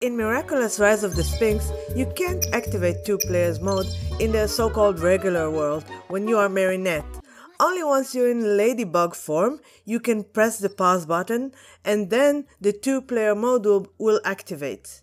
In Miraculous Rise of the Sphinx, you can't activate two players mode in the so-called regular world when you are Marinette. Only once you're in ladybug form, you can press the pause button and then the two-player mode will activate.